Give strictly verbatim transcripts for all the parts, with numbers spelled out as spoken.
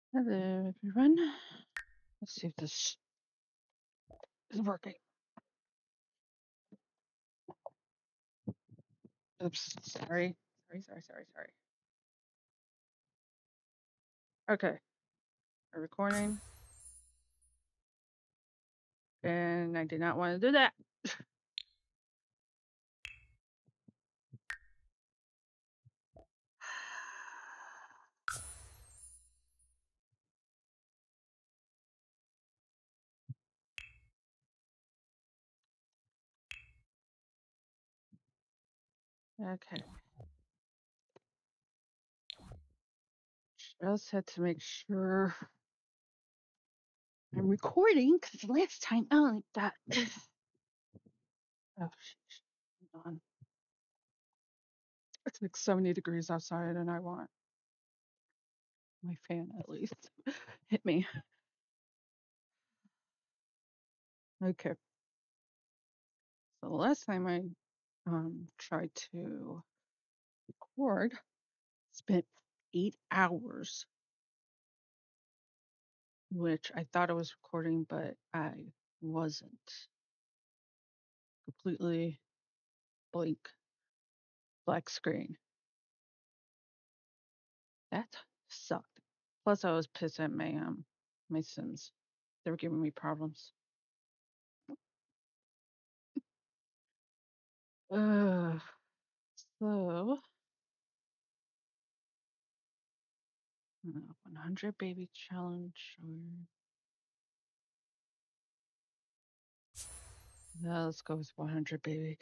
Hello, everyone. Let's see if this is working. Oops, sorry. Sorry, sorry, sorry, sorry. Okay, we're recording. And I did not want to do that. Okay. Just had to make sure I'm recording because the last time, oh, like that. Oh, sheesh. Hold on. It's like seventy degrees outside, and I want my fan at least hit me. Okay. So the last time I um, tried to record, spent eight hours, which I thought I was recording, but I wasn't. Completely blank, black screen. That sucked. Plus, I was pissed at my um my Sims. They were giving me problems. Uh, so uh, one hundred baby challenge. Or yeah, let's go with one hundred baby.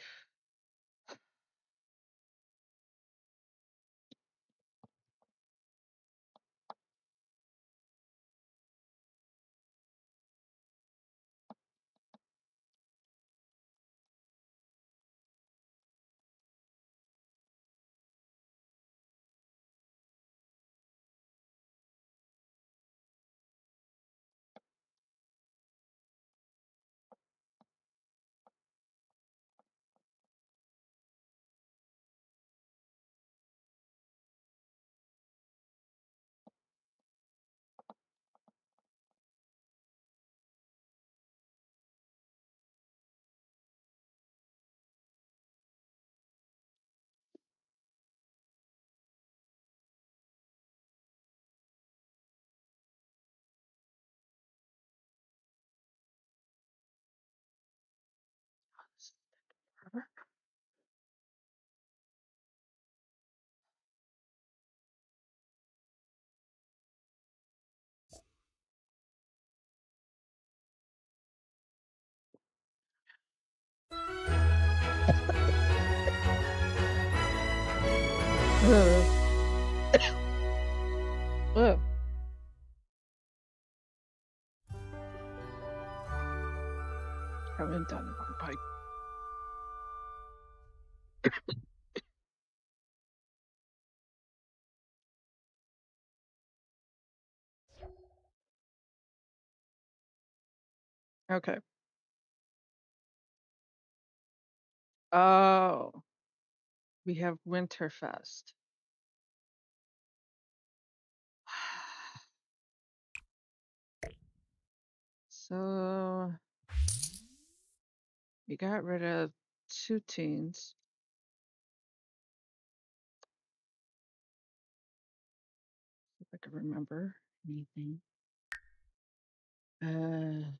Uh, uh. Haven't done one pipe. Okay. Oh, we have Winterfest. So we got rid of two teens. If I can remember anything. Uh,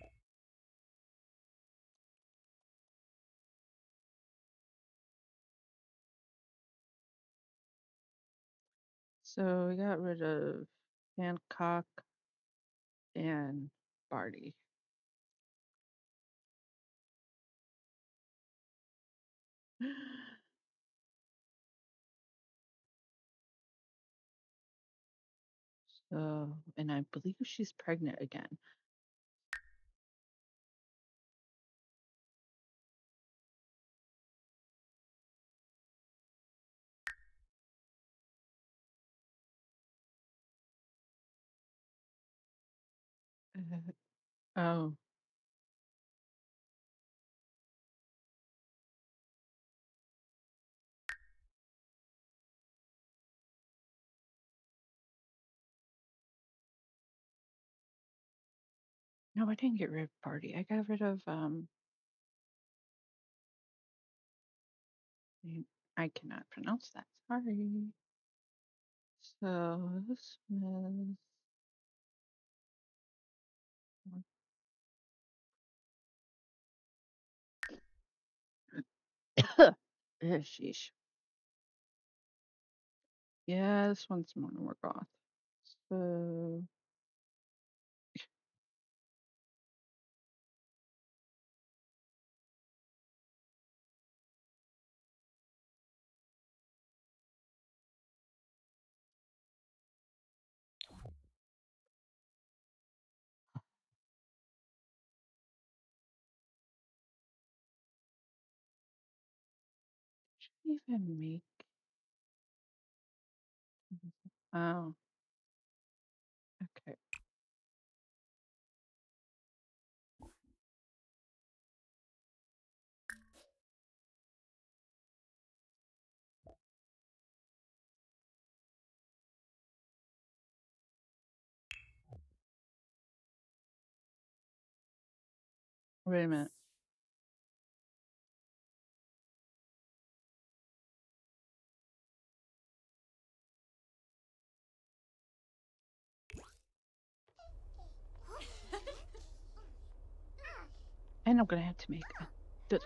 so we got rid of Hancock and Barty. So, and I believe she's pregnant again. Uh, oh, No, I didn't get rid of party. I got rid of um. I cannot pronounce that. Sorry. So this is. Sheesh. Yeah, this one's more more goth. So even make. Oh, okay. Wait a minute. And I'm gonna have to make a. Th-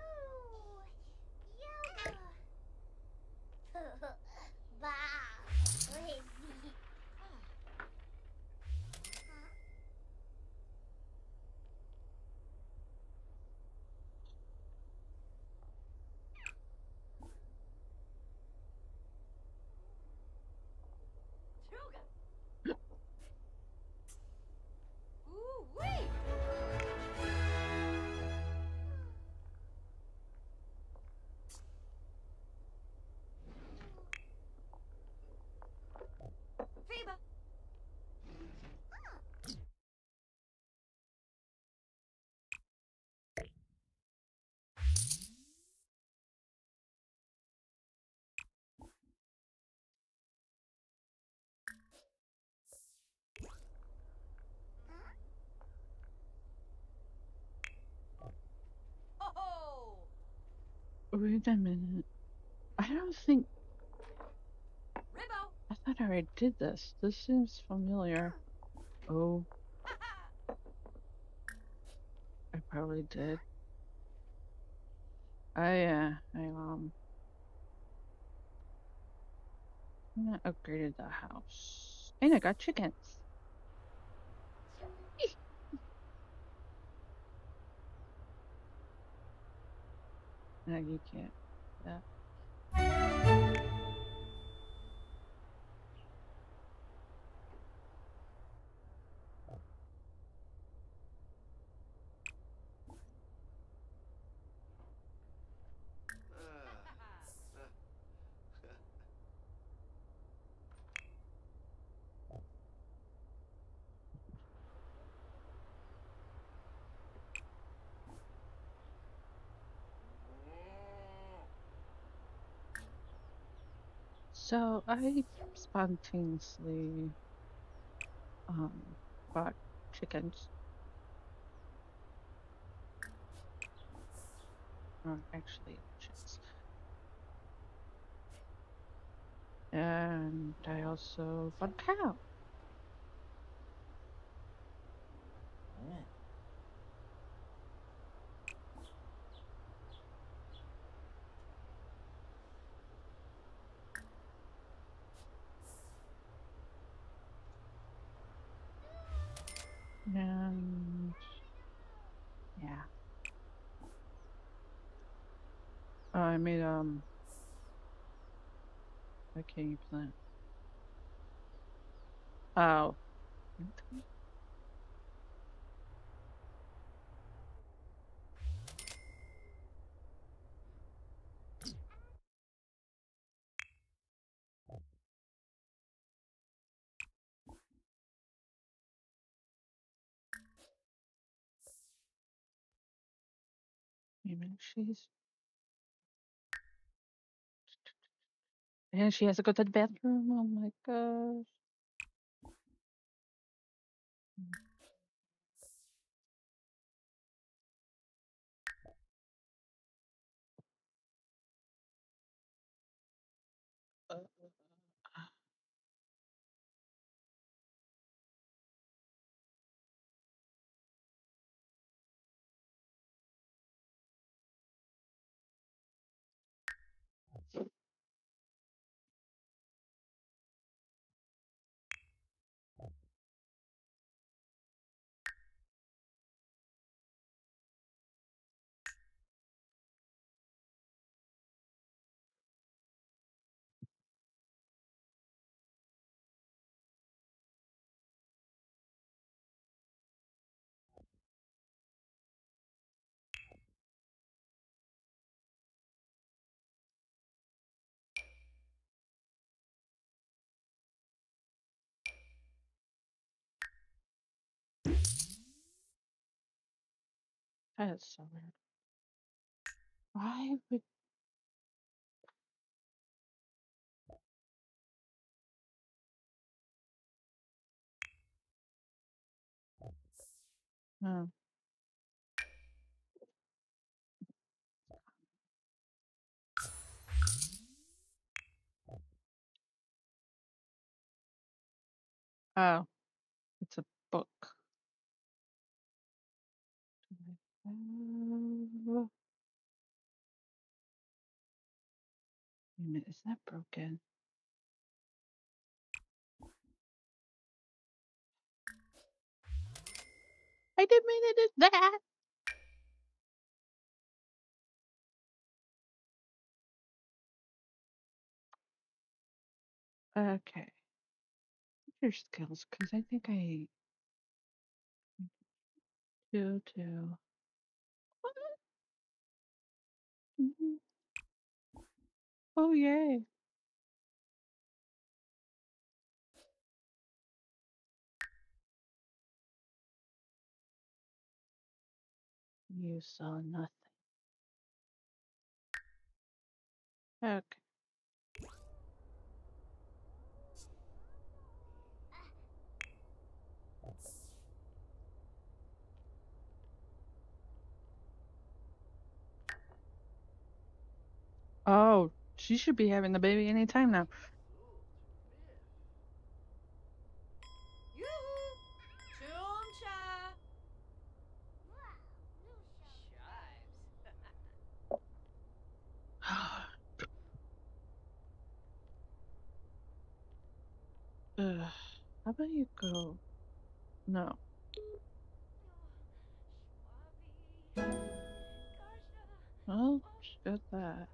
Wait a minute. I don't think. I thought I already did this. This seems familiar. Oh, I probably did. I uh, I um, I upgraded the house, and I got chickens. No, you can't. Yeah. So I spontaneously um bought chickens. Or actually chickens. And I also bought a cow. And yeah. Oh, I made um a candy plant. Oh. Maybe she's and she has to go to the bathroom. Oh my gosh. Uh, that is so weird. Why would? Oh, oh, it's a book. Uh, Wait a minute, is that broken? I didn't mean to do that. Okay, your skills, because I think I do too. Mhm. Oh yay! You saw nothing. Okay. Oh, she should be having the baby anytime now. Ugh. How about you go? No. Well, she got that.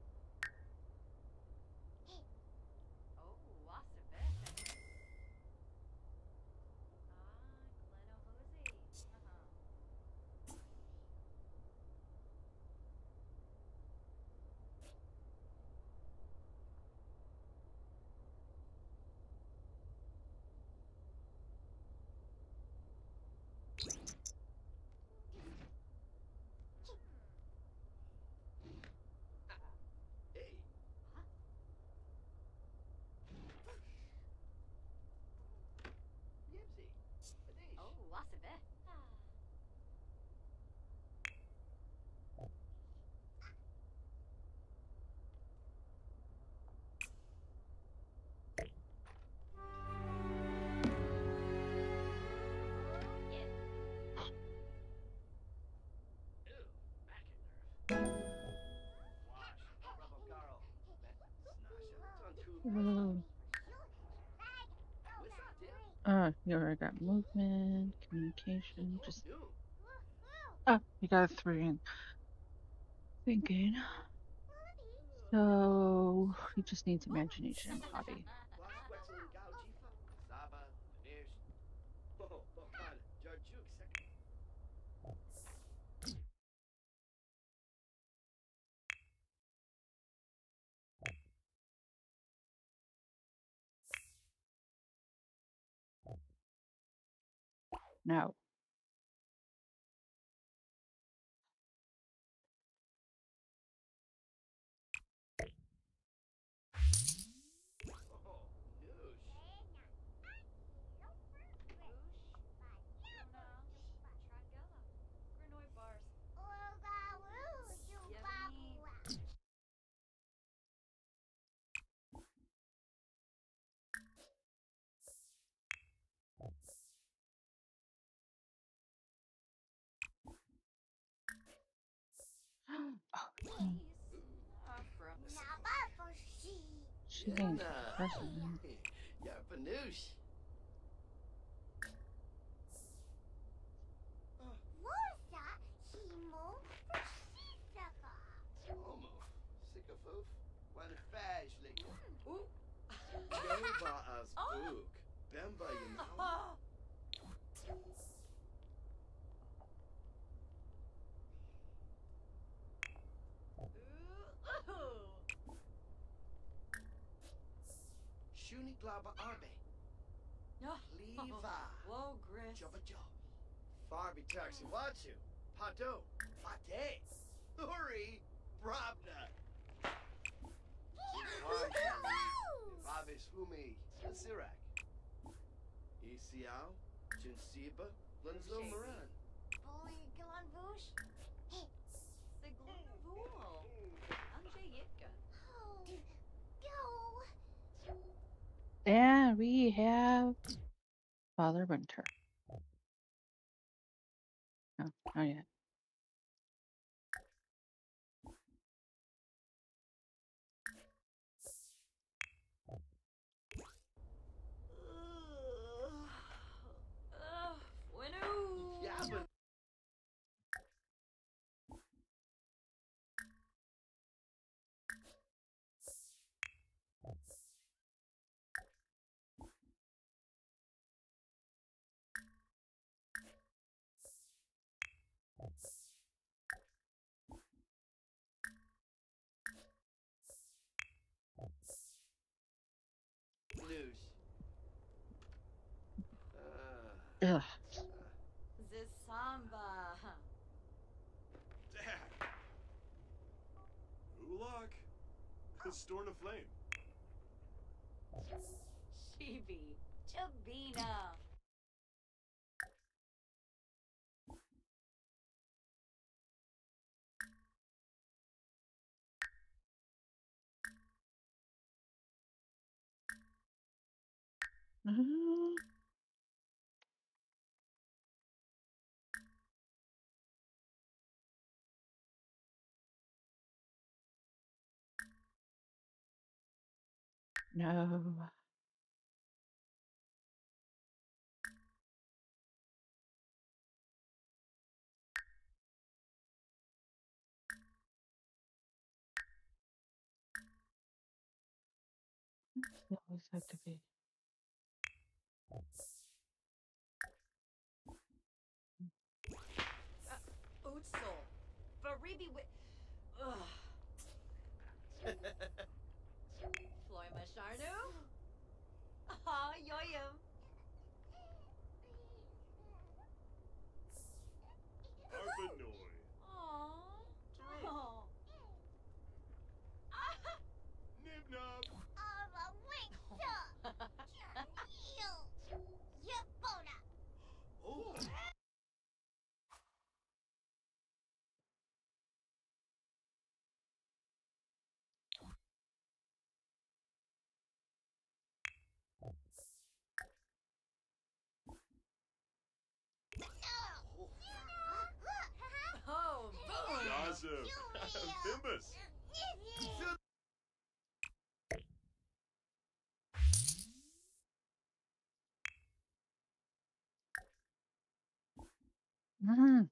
Oh. Uh, you already got movement, communication, just ah, you got a three in thinking. So he just needs imagination and body. Now, Hmm. She's being too aggressive now. Yarpanoosh. Homo. Sycophoof. One faj lick. Nova as book. Bemba, you know. Shuni glaba arbe. Leva. Whoa, Gris. Jubba job. Farby taxi watchu. Pato. Pate. Hurry. Brabna. Babis Humi. Sirak. Isiao. Jinsiba. Lunzo Moran. And we have Father Winter. No, not yet. Yeah, but news. Uh, Ugh. Zisamba. Dad. Ulak. Storm of flame. Chibi. Chabina. Mm, no. They always have to be. Utsol. Faribi wi. Ugh. Floy Masharnu. Ah, yoyum. Arpanoy. Aww. Oh. Nibnob. oh. Oh, boom. Joseph. Bimbus. Mm,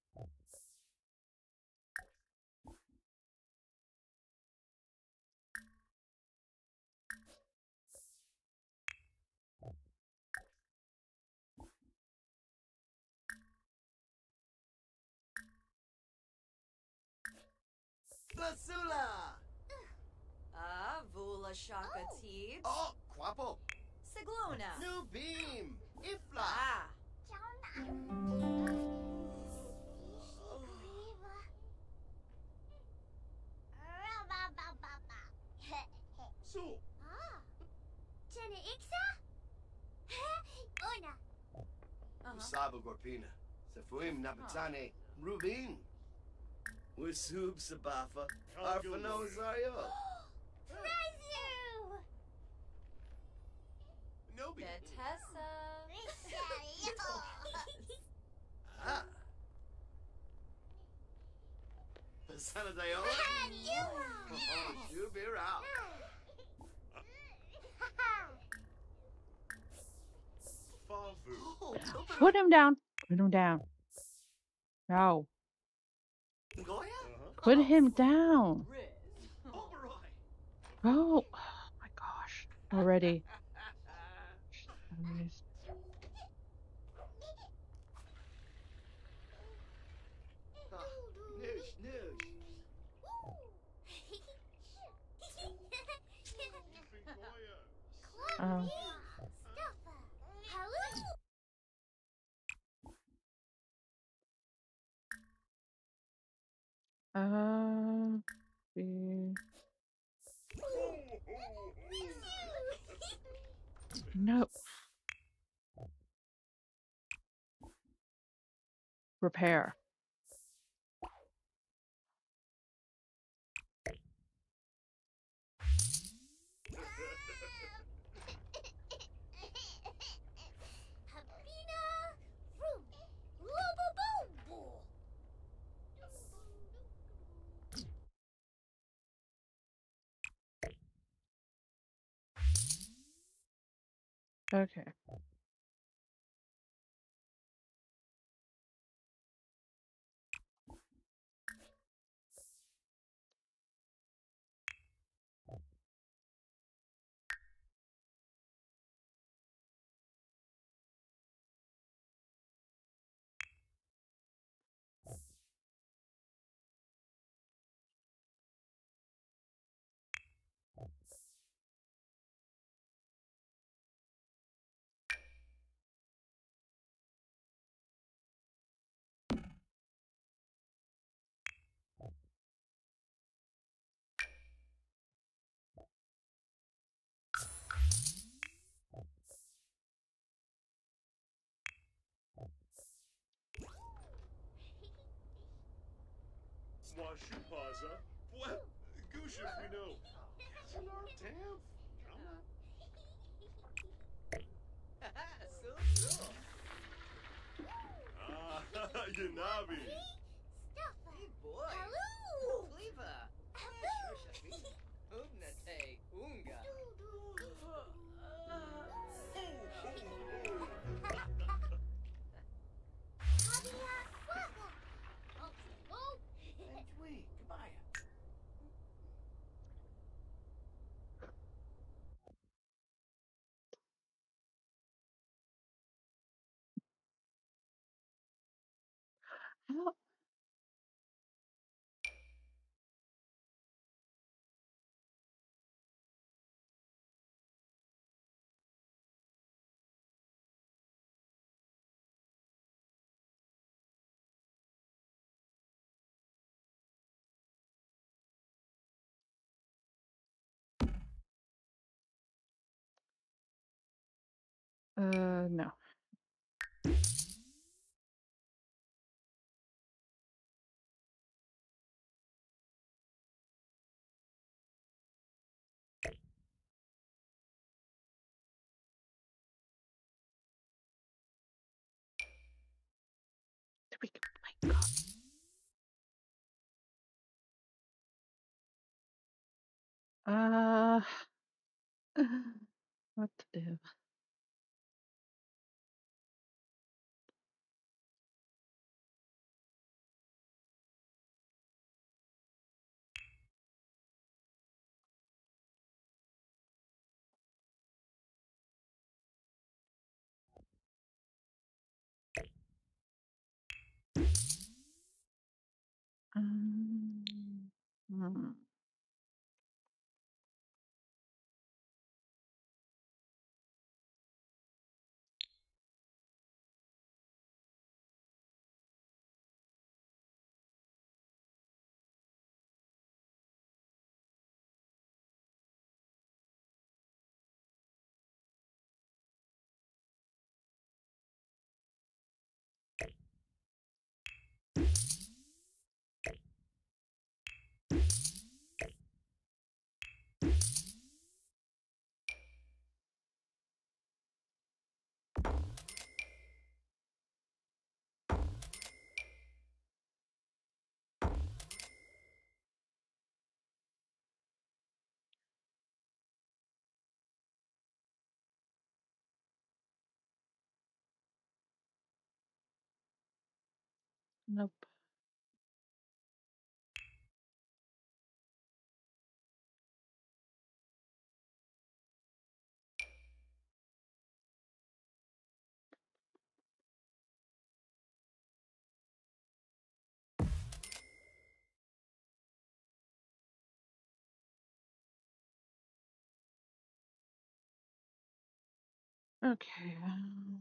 Basula. Ah, Vula Shaka Teebs. Oh, Quapo. Siglona. New beam. Ifla. Ah. So. Uh-huh. Usaba Gorpina. Safuim Nabatane. Rubin. Wisub Sabafa. Arfano Zario. Nobi. Detessa. Ah. Sanadayola. Oh, she'll be around. Favu. Oh, Tupper. Put him down. Put him down. No. Goya? Uh-huh. Put him down. Riz. Oberoi. Oh, oh my gosh. Already. Anyways. Noosh, noosh. Goya. Oh. Uh, the- no. Repair. Okay. Washupaza. What? Gusha, we know. Damn. Ah, Yanabi. Hey boy. Fleeva. Ubnate unga. How- Uh, no. There we go. My God. Uh, what to do? Um, hmm. Nope. Okay. um,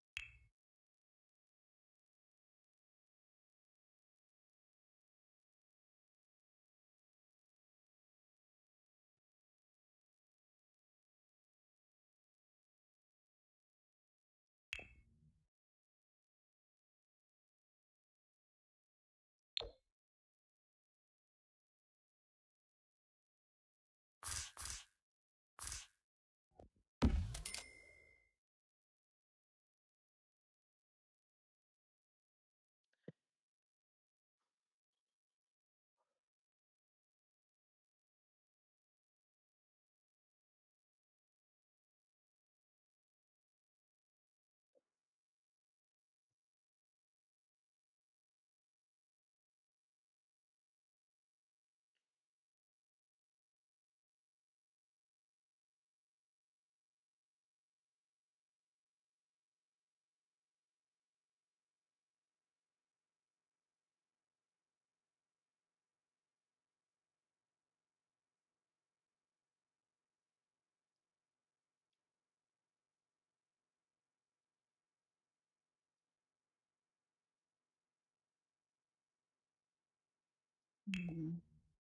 mm,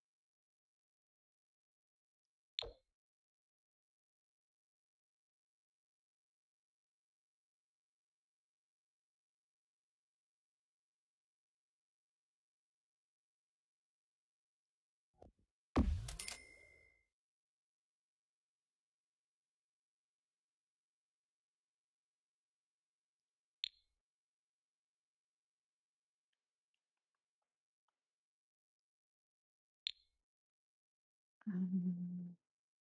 mm.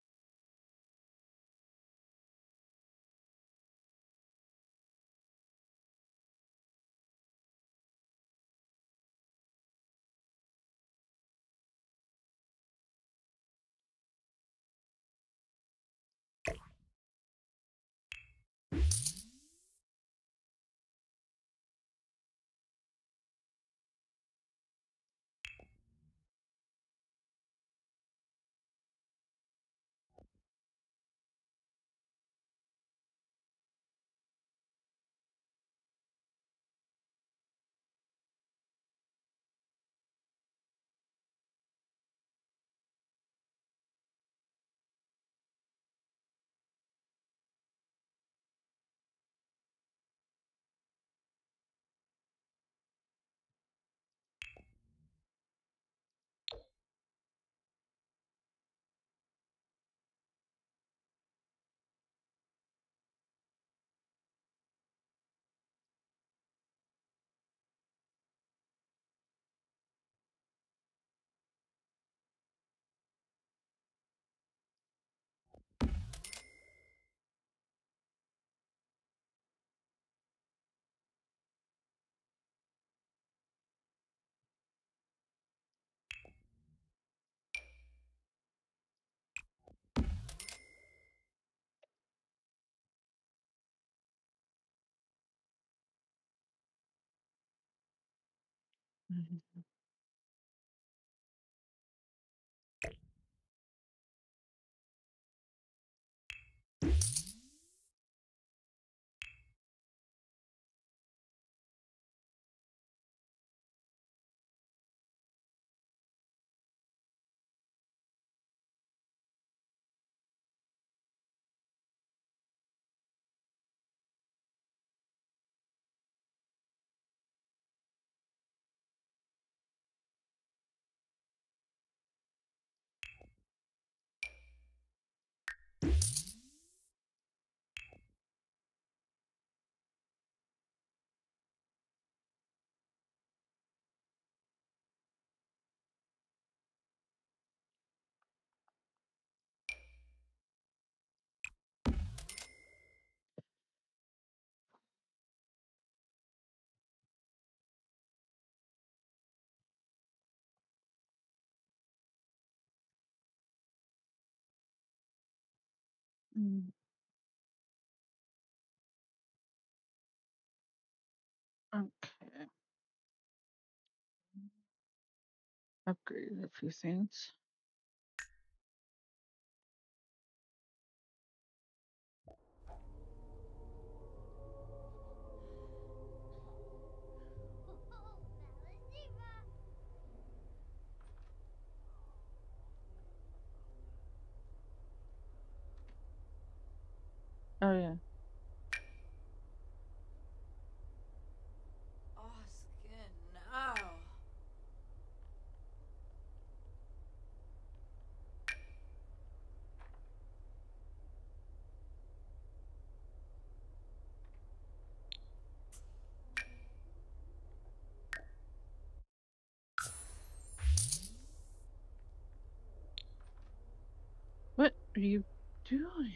Mhm. Mm. Okay. Upgraded a few things. Oh yeah. Oskin now. What are you doing?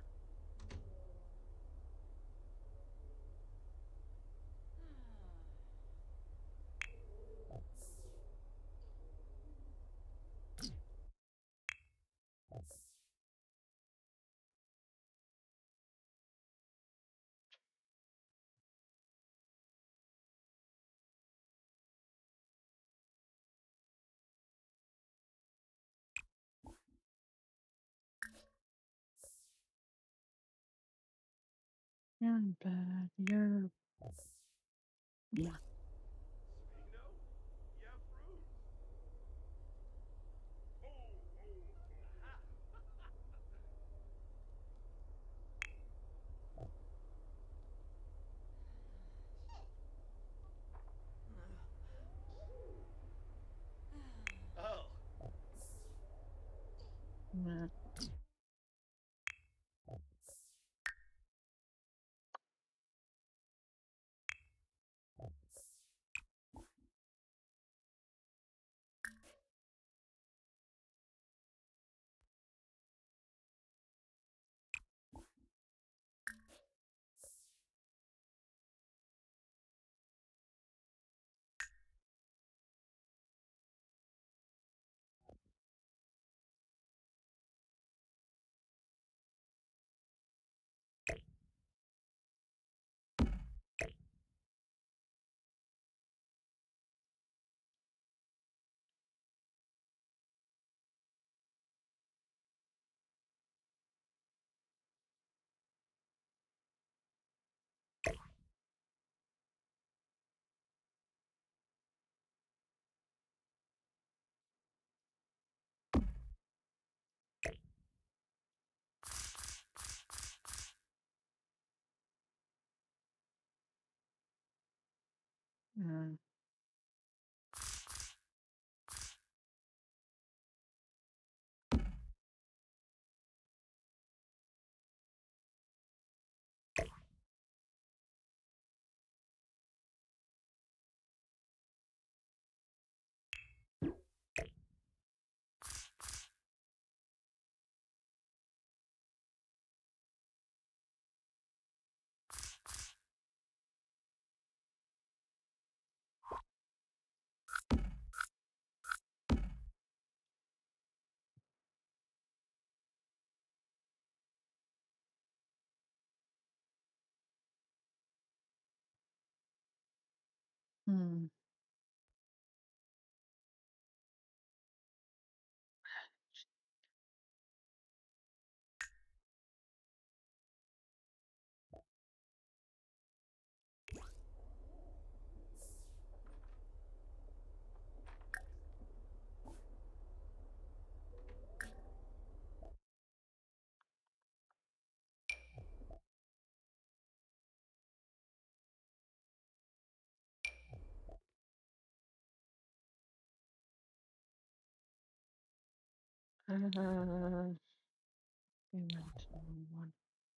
You're bad. You're yeah. Speak now? Yeah, fruit. Ho, ho, ho. Oh. Yeah. Mm. Hmm. Uh, we went to one.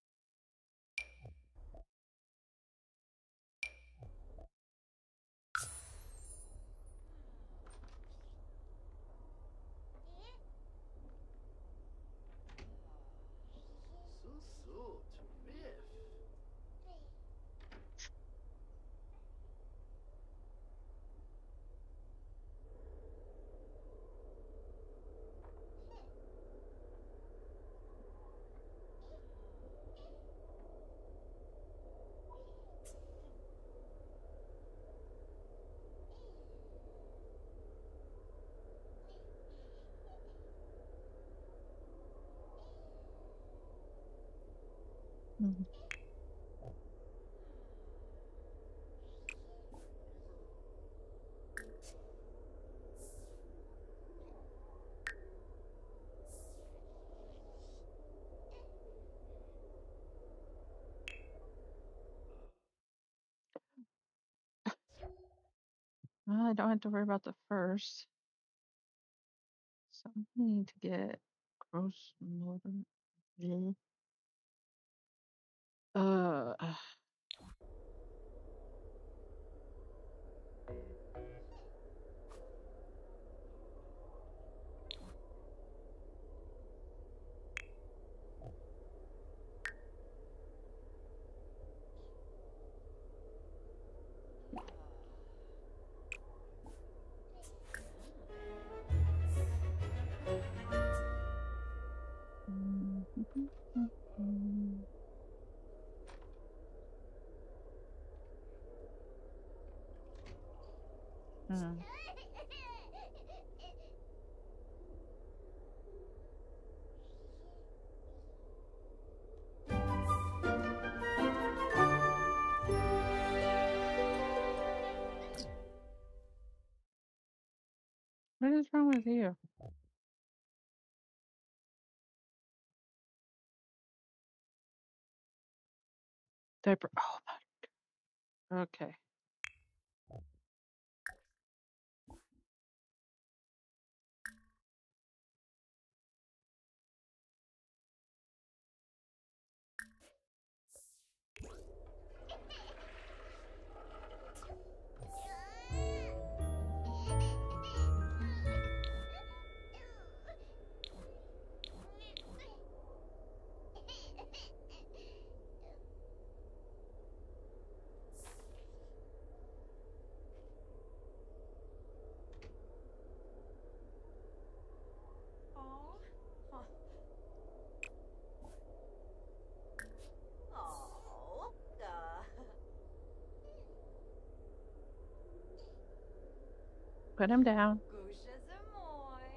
So, so, terrific. Mhm. Well, I don't have to worry about the first. So I need to get gross motor. Yeah. Uh, mm, mm, mm, mm. Hmm. What is wrong with you? Diaper. Oh my. Okay. Oh. Huh. Oh. Duh. Put him down. Gusha Zamoy.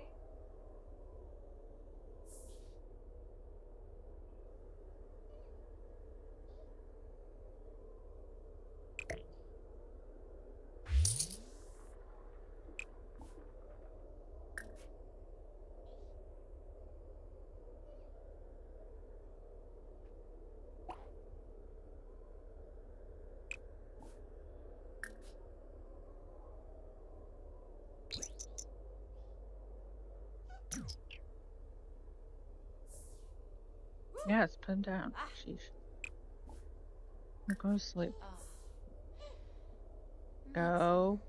Yes, put him down. Ah. Sheesh. Go to sleep. Oh. Go.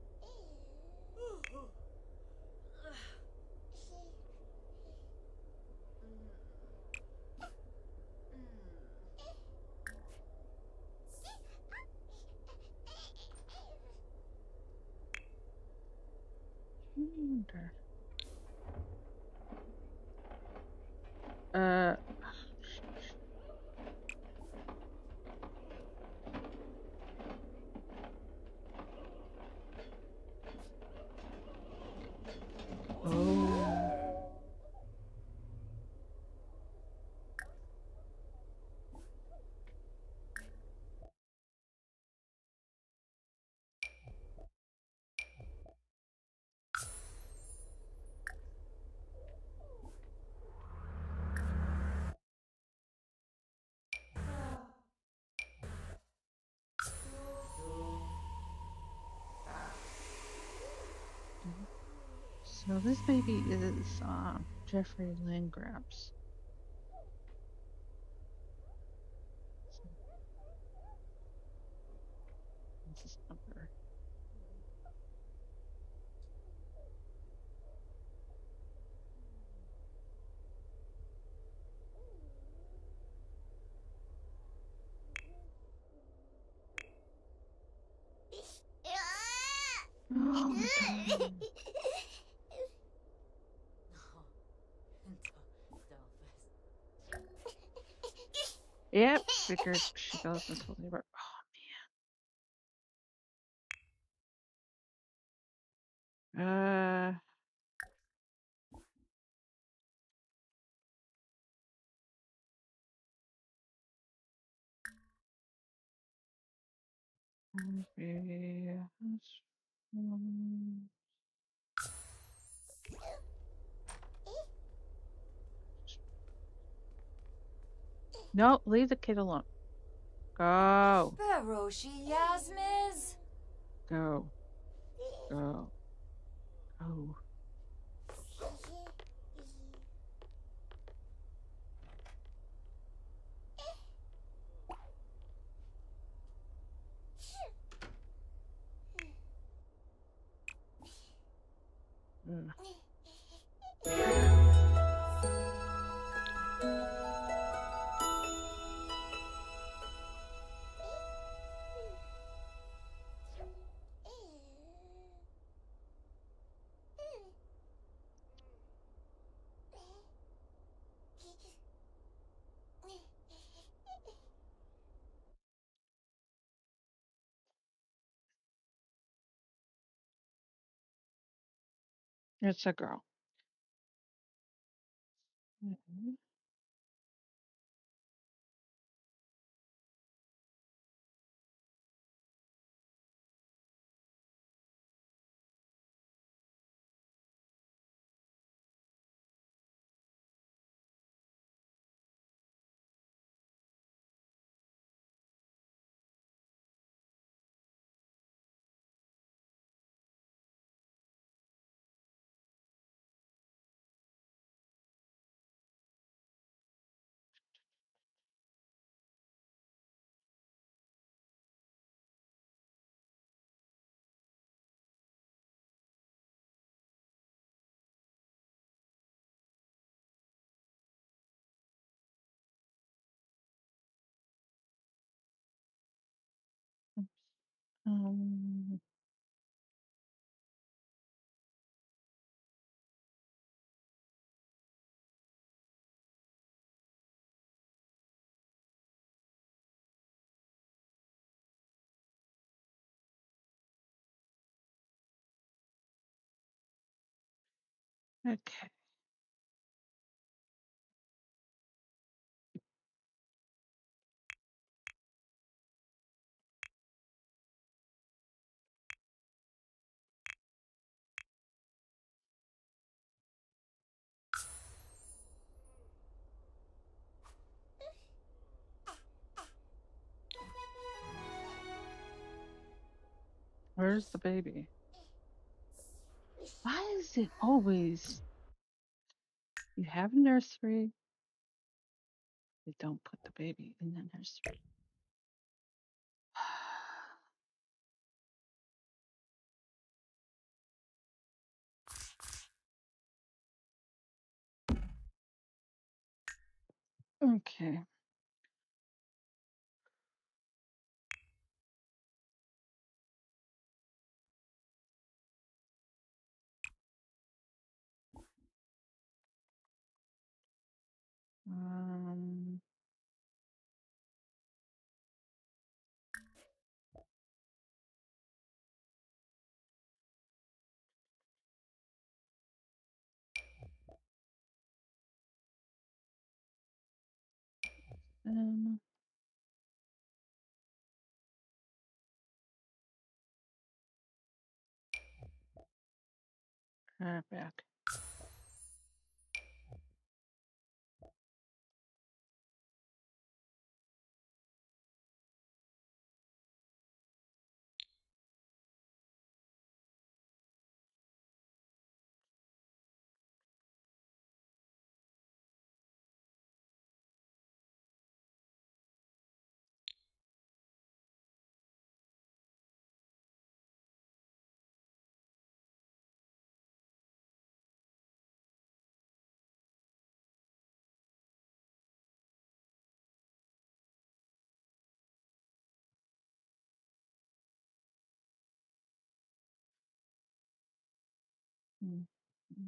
Wonder. Uh. Oh. So this baby is um Jeffrey Landgrab's. What's his number? Oh my god. Yep, figured she goes into labor. Oh man. Uh Maybe. um, No, leave the kid alone. Go. Baroshi Yasmiz. Go. Go. Go. Ugh. It's a girl. Mhm. Um, okay. Where's the baby? Why is it always you have a nursery? They don't put the baby in the nursery. Okay. Um. um uh, back. Mm, mm.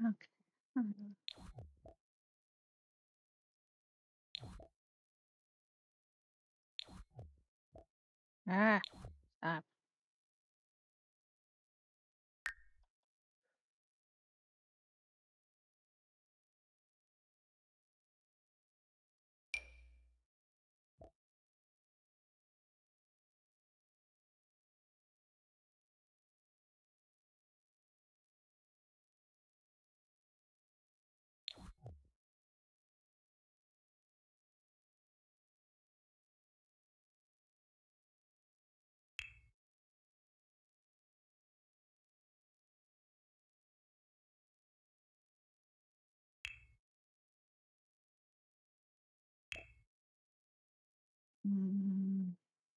Okay. Hmm. Ah, stop. Mm.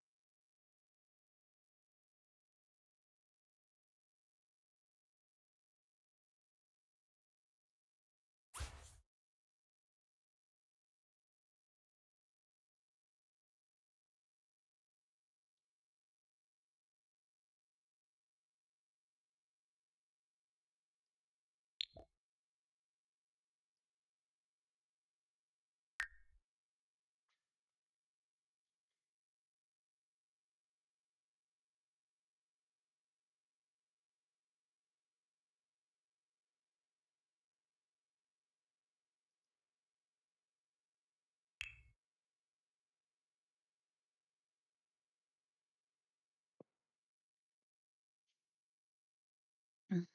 Mm.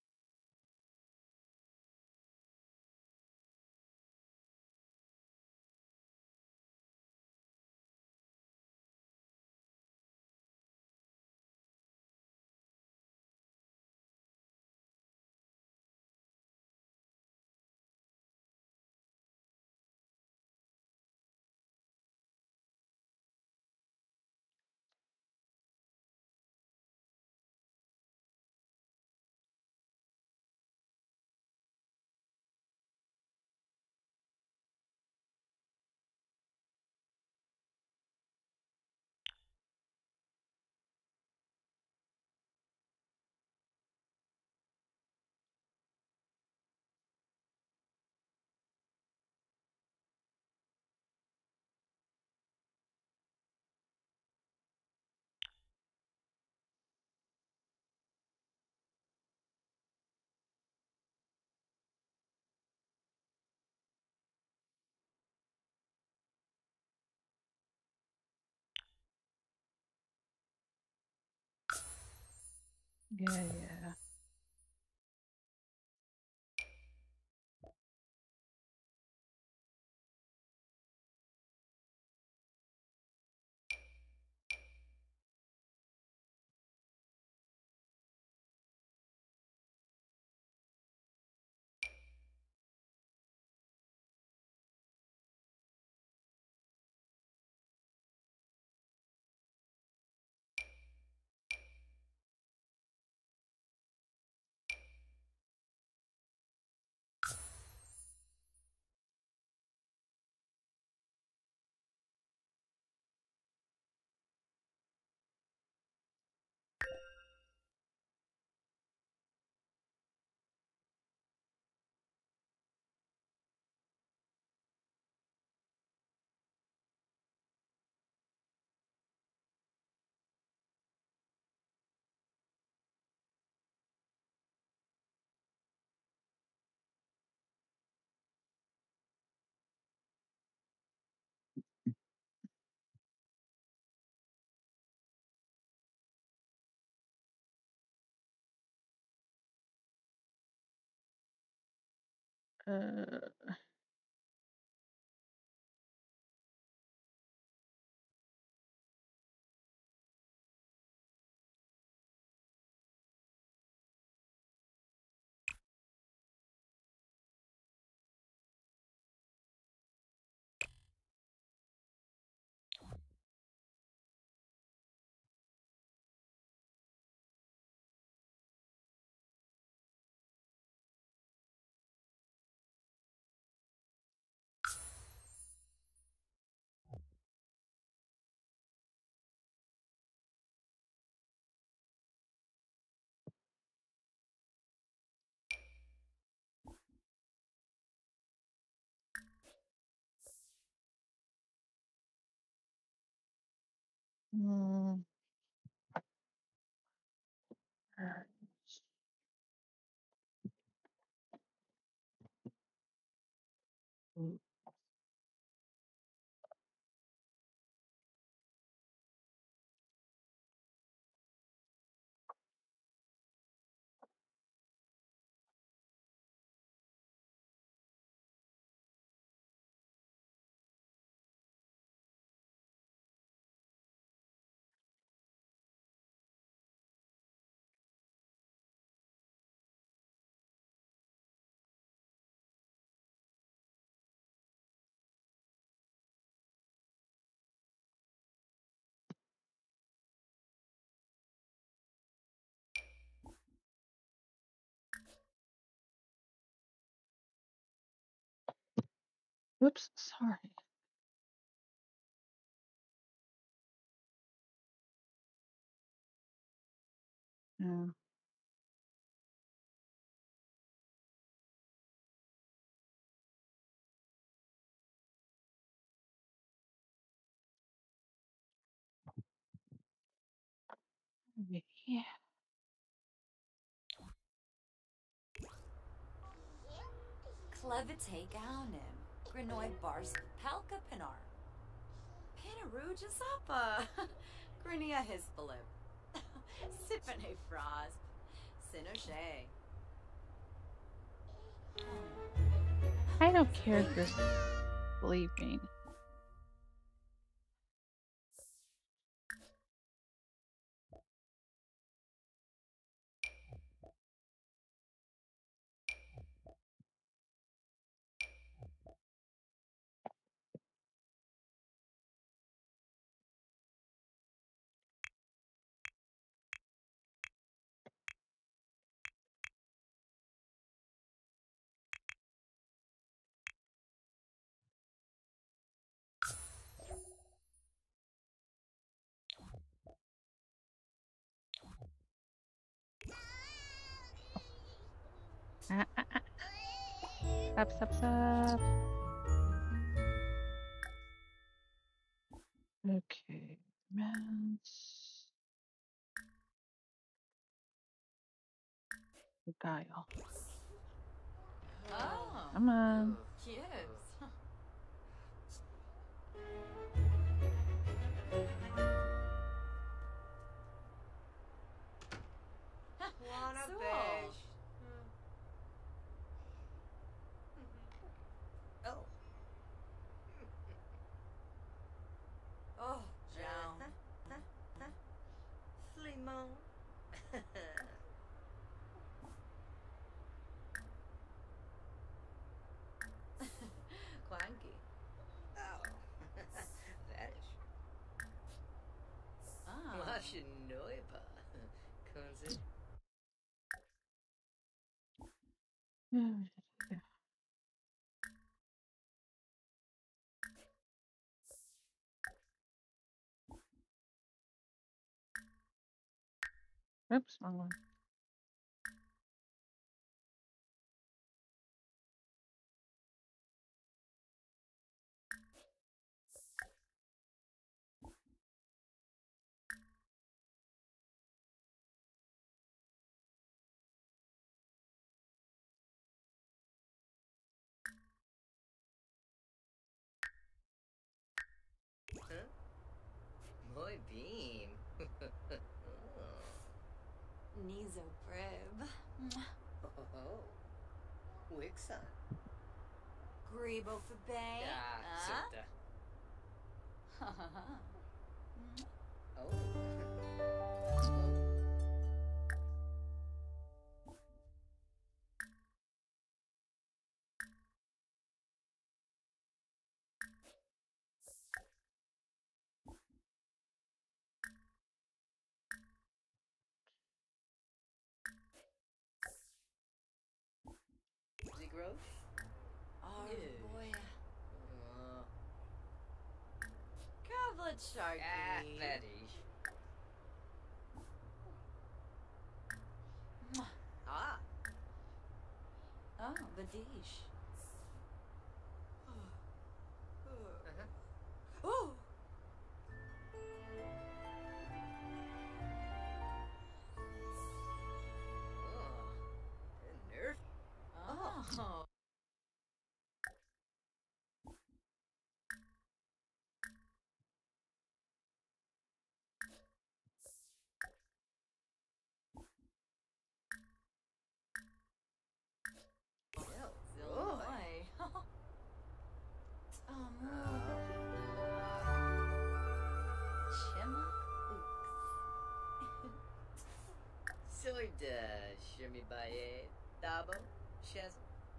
Yeah, yeah. Uh, Mm. Ooh. Oops, sorry. Yeah. Yeah. Clevite gaunim. Grinoy bars palka pinar. Pinaruja sapa. Grinia hisbalip. Sippin' frost. Sinoshe. I don't care if you're sleeping. Ah, ah, ah. Stop, stop, stop. Okay. Mouse. Guile. Oh. Come on. Yes. Wanna So. beige. Oh. Oh, Joan. Flimon. Quanky. Oh. That is. Ah. Wasche Neupa. Kunze. Oops, wrong one. Huh? Muy beam. Oh. Nizo brib. Oh. Wixon. Gribo for bay. Ah, Sutta. Ha ha ha. Oh. Zigrove? Oh Yes. boy. Uh, Kavlet ah, sharky. fetish. Ah. Oh, Badish. Uh-huh. Oh. Chima Ooks. Soida Shimmy Baye Dabo Shaz.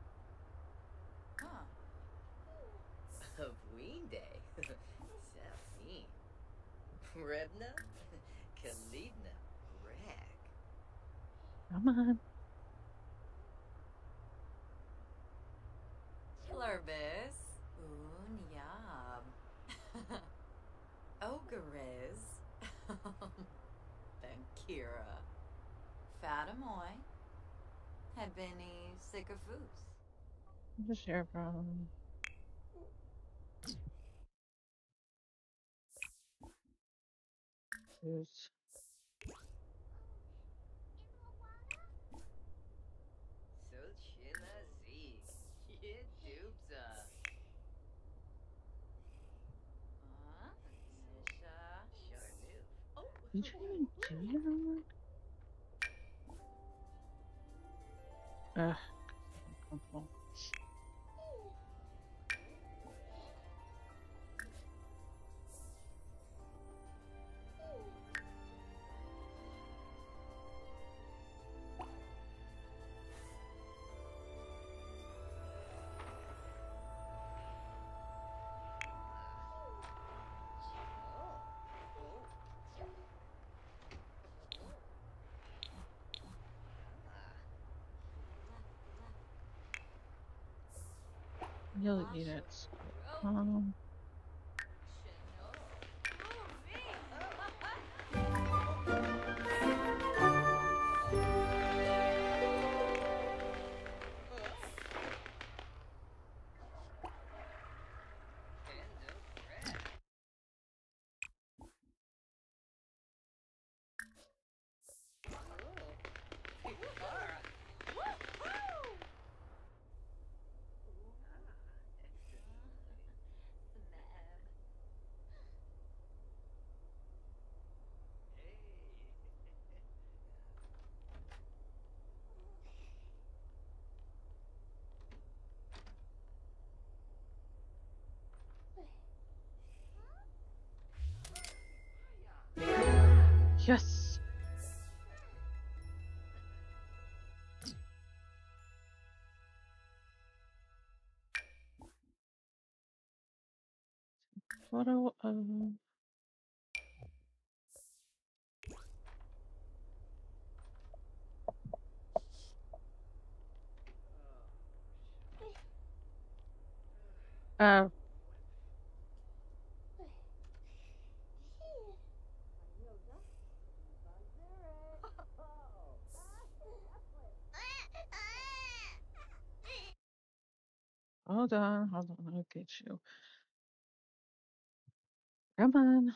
Huh. Of Ween Day. Safin. Rebna Khalidna Rag. Come on. Flurbis. Unyab. Ogariz. Bankira. Fatamoy. Habini Sikafus. Just share problem. Who's So chilla Z. It doopsa. Uh, Nisha Sharnoof. Oh. did you even do your homework? Ugh, uncomfortable. You'll eat it. Um, yes. Photo of. Uh, hold on, hold on, I'll get you. Come on.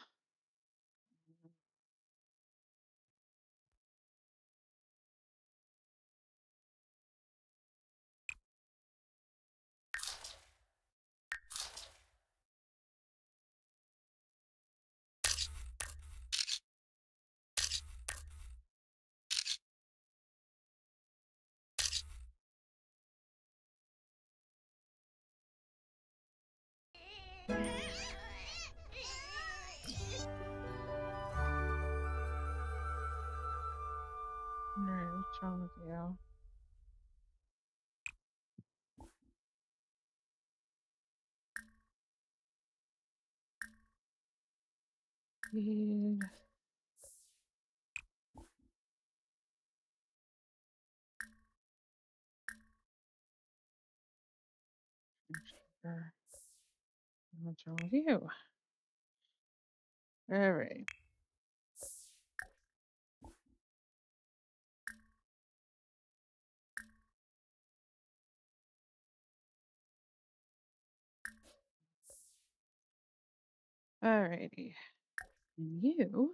Alright, what's wrong with you? Feed. Sugar. What's wrong with you? Alright. Alrighty. And you.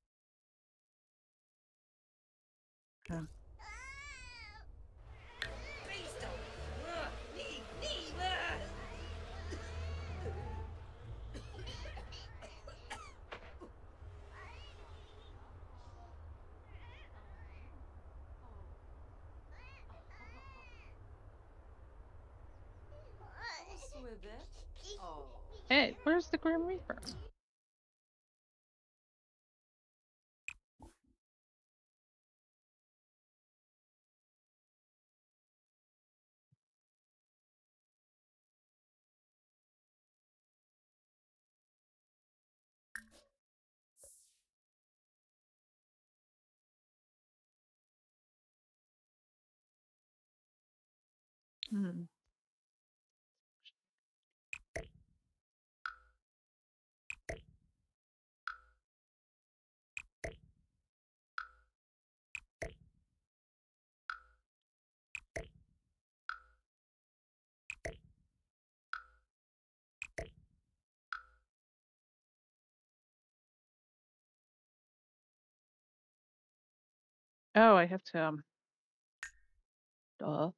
Huh. bit? Oh. Hey, where's the Grim Reaper? Hmm. Oh, I have to, um, duh.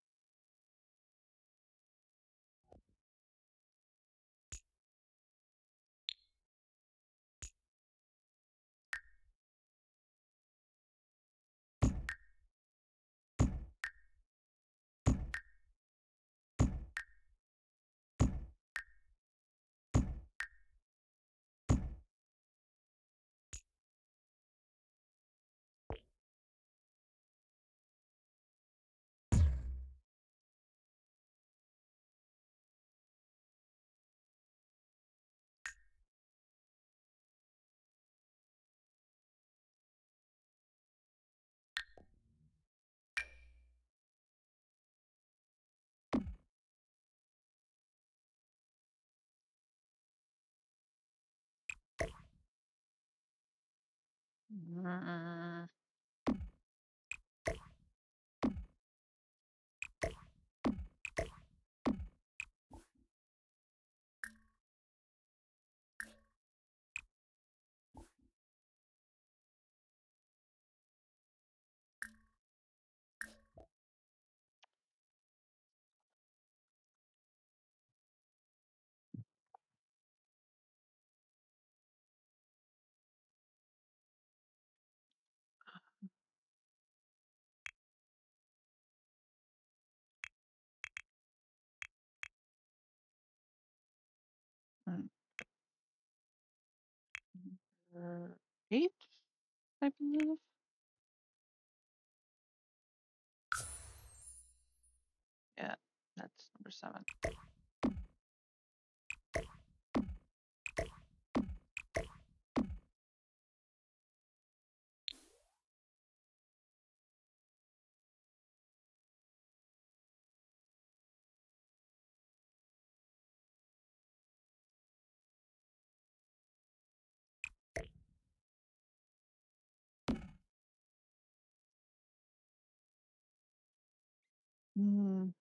Mm. Mm. Number eight, I believe. Yeah, that's number seven. Mm.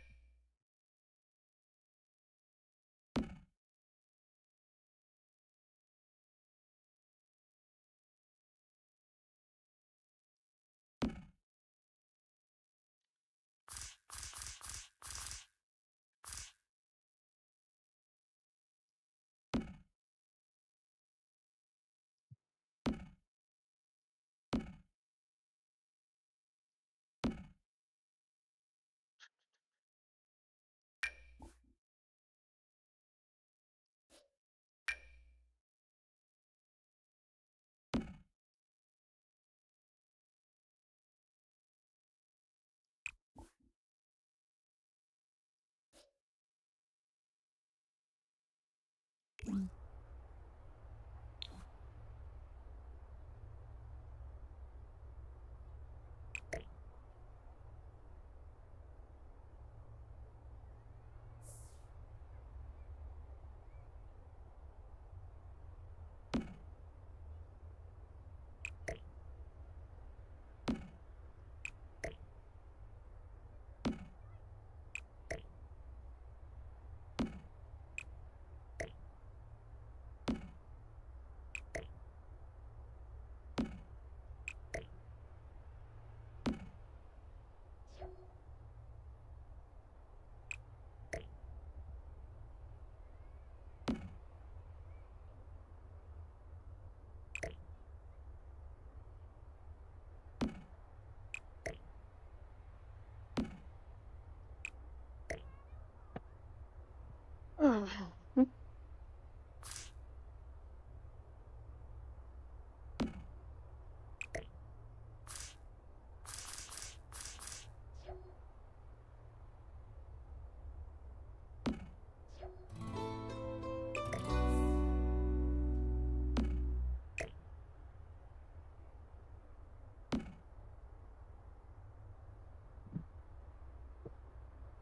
Mm.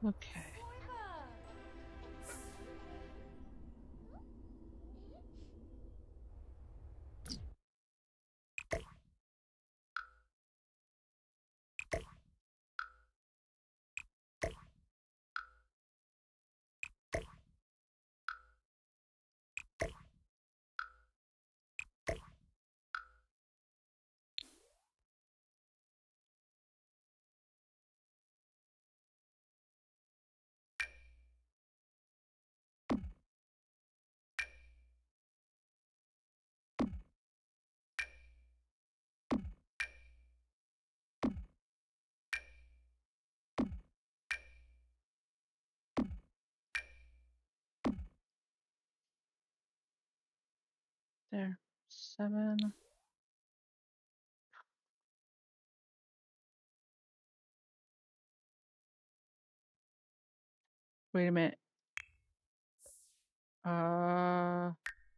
Okay. There. Seven. Wait a minute. Uh.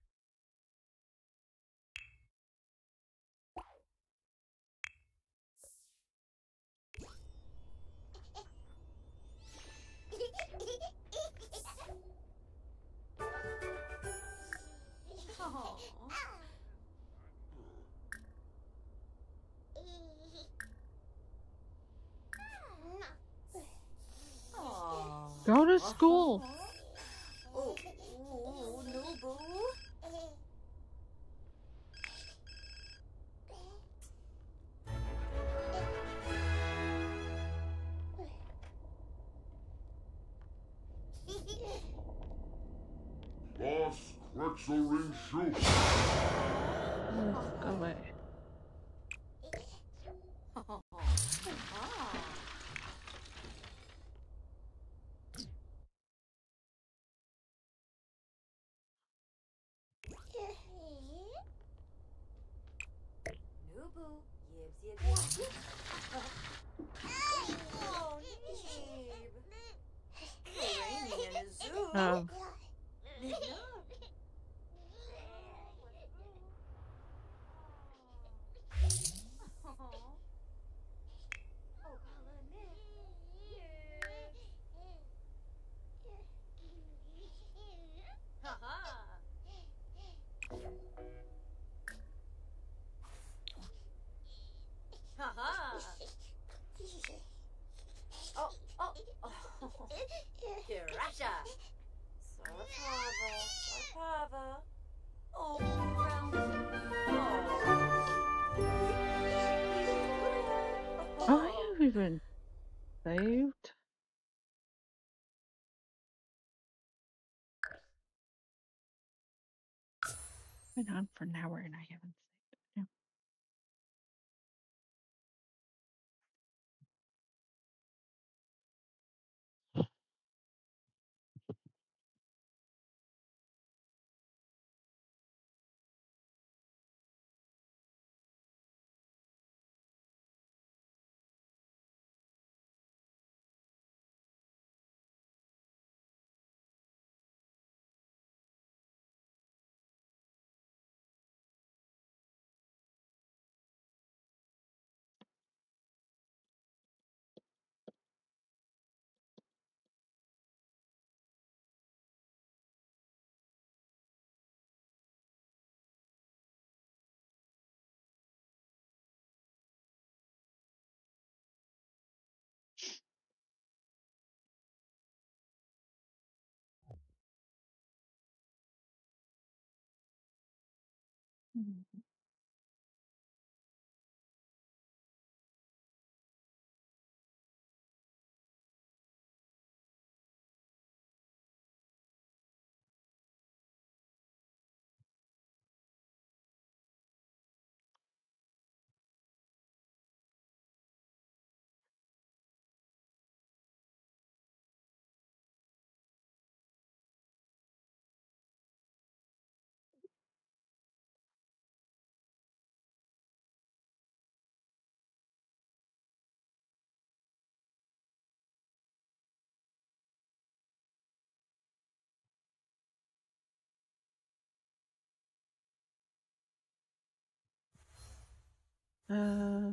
Go to school. Oh, oh, Nubu. Boss Quetzalring Shoot. Go away. Nubu, yibs yibs. Oh, Neeb. Rainy in a zoo. Oh. Oh, oh, oh. Kirasha. Sarpava, Sarpava. Oh, round. Oh, you've even saved. Been on for an hour and I haven't saved it. Yeah. Mhm. Uh,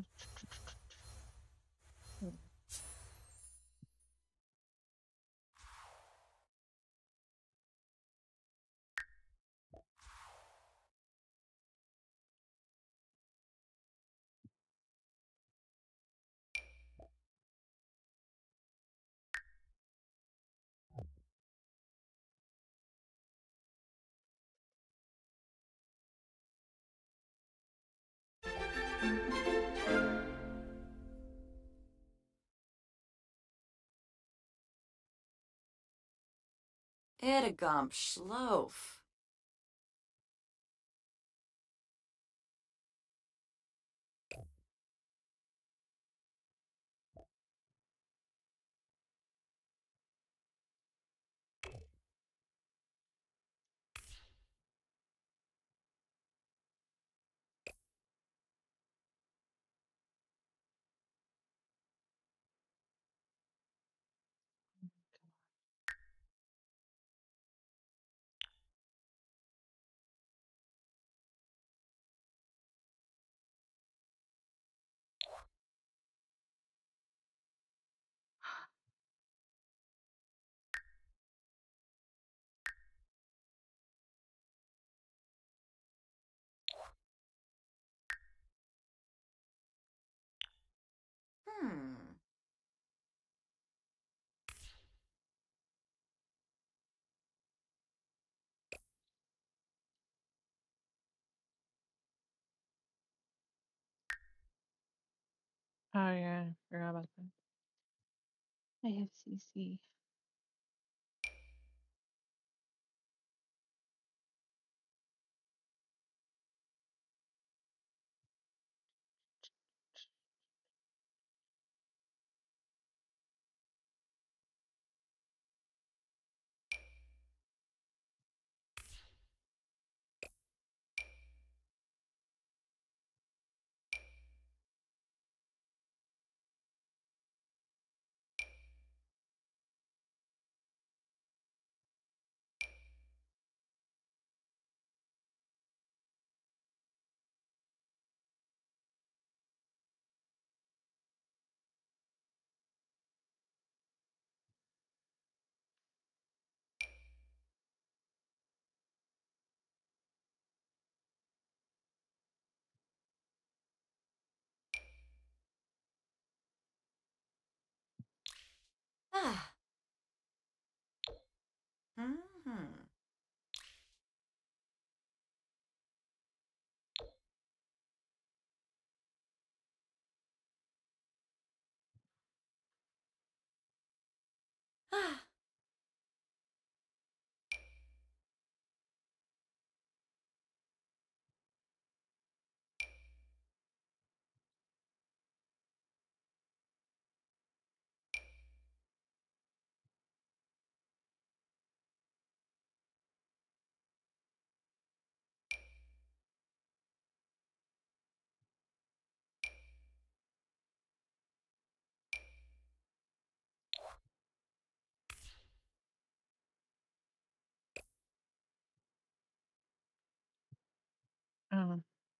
Edegomp Schlof. Hmm. Oh yeah, I forgot about that. I have C C. Ah. Hmm. Ah. Um,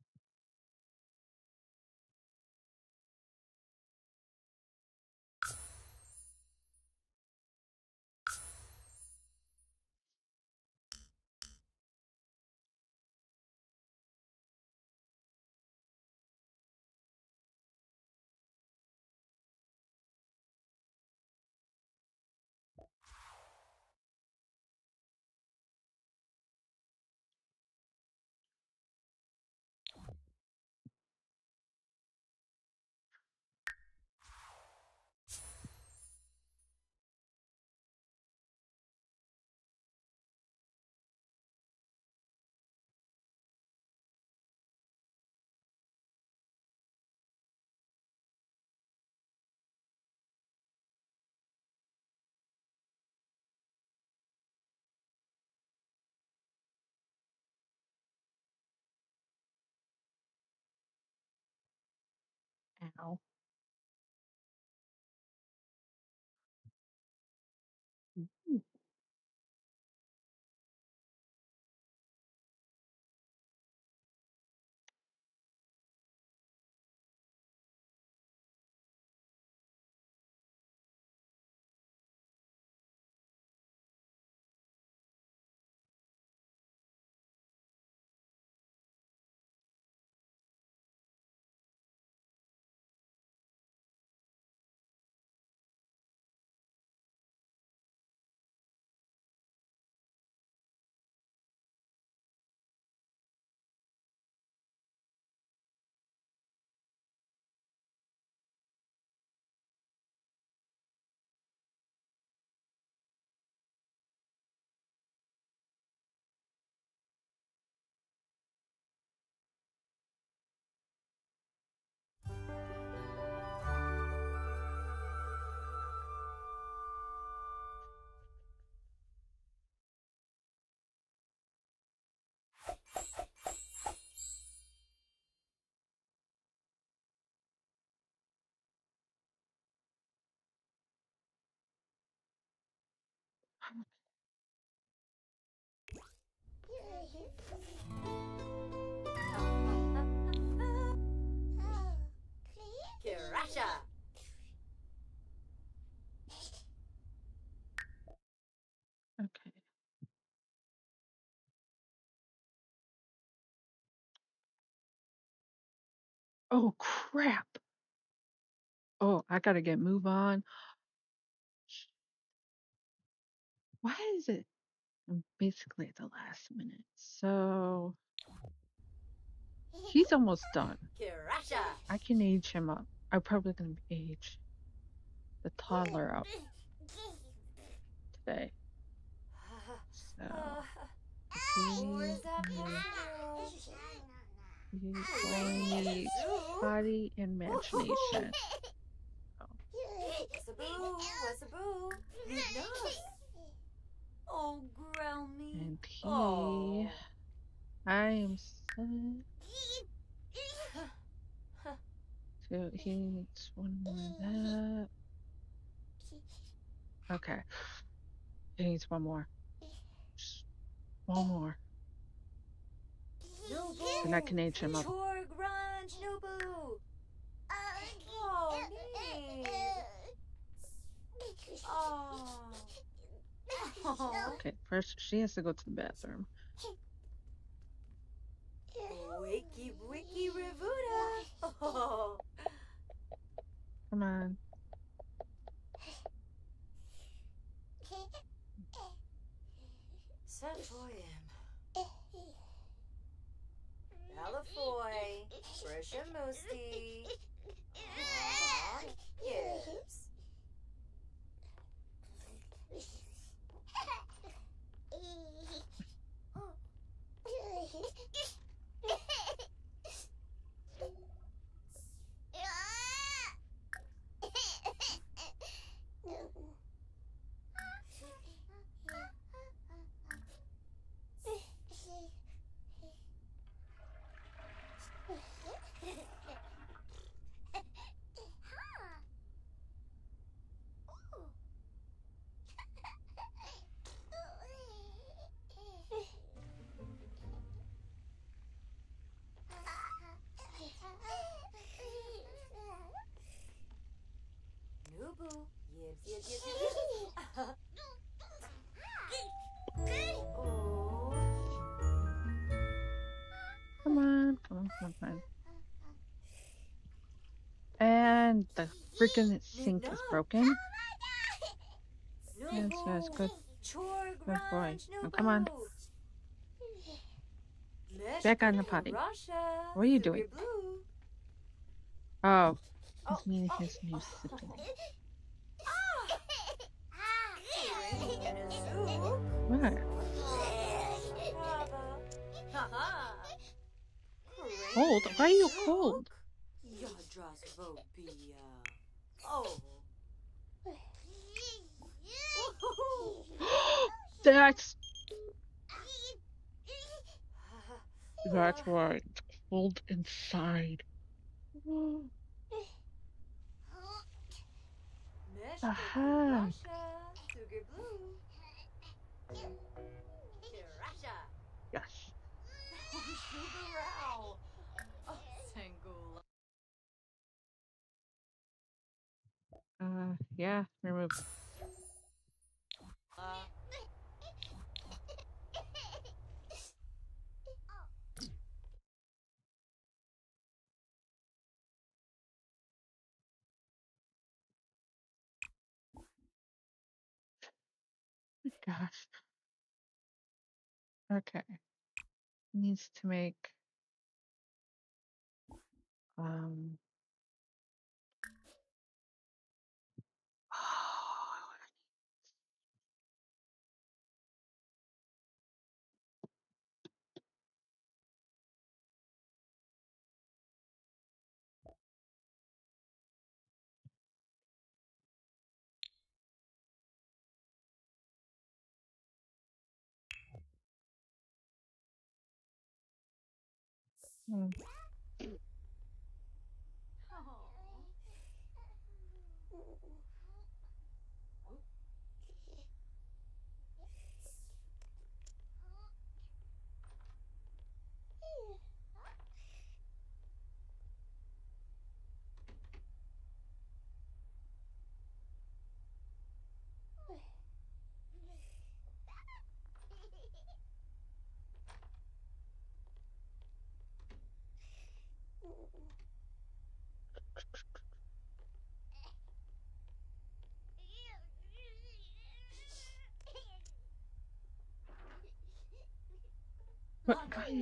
ow. Ooh. Kirasha. Okay. Oh crap. Oh, I gotta get move on. Why is it? I'm basically at the last minute. So he's almost done. Kirasha. I can age him up. I'm probably gonna age the toddler up today. So he, he's going to potty imagination. Wasaboo, wasaboo. Enough. Oh, Grelmy. And he, Oh. I am so. So he needs one more of that. Okay. He needs one more. Just one more. Nubu. And I can age him up. Chor grunge, Nubu. Oh, neat. Oh. Oh. Okay, first she has to go to the bathroom. Wiki wiki revuda. Oh. Come on. Satoyim. Malafoy. Frisha Musti. Aw, yes. Nubu. Yibs, yibs, yibs, yibs. Oh. Come on. Come on, come on, come on. And the freaking sink is broken. Yes, yes, good. Good boy. Now come on. Back on the potty. What are you doing? Oh, he's meeting his new sibling. What? Cold? Why are you cold? Oh. That's that's why it's cold inside. The heck? Yes. Uh, yeah, remove. Oh my gosh. Okay. Needs to make um hmm.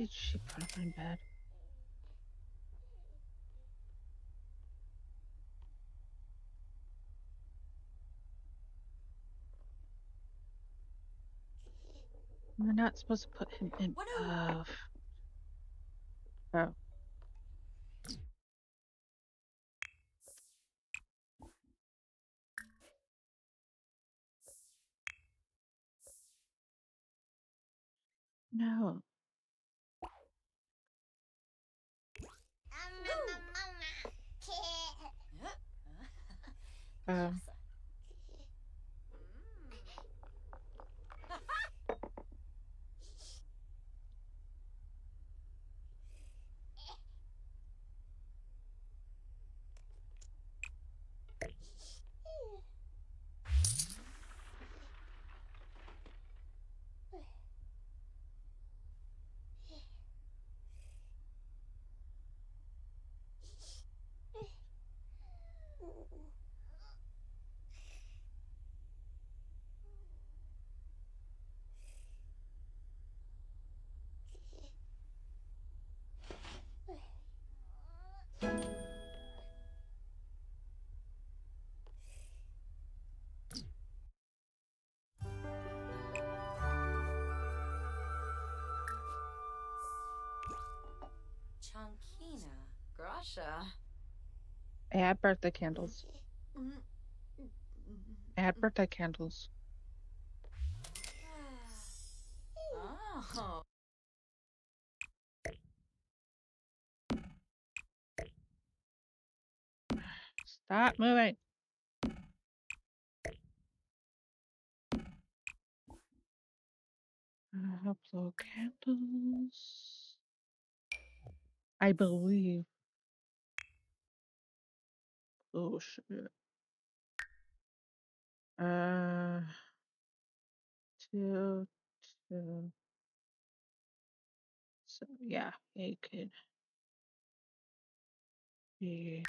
did she put him in bed? We're not supposed to put him in. Oh. Oh. No. Um. Chankina, Grasha. Add birthday candles. Add birthday candles. Oh. Stop moving. Uh, upload candles. I believe. Oh shit. Uh, two, two. So yeah, it could be.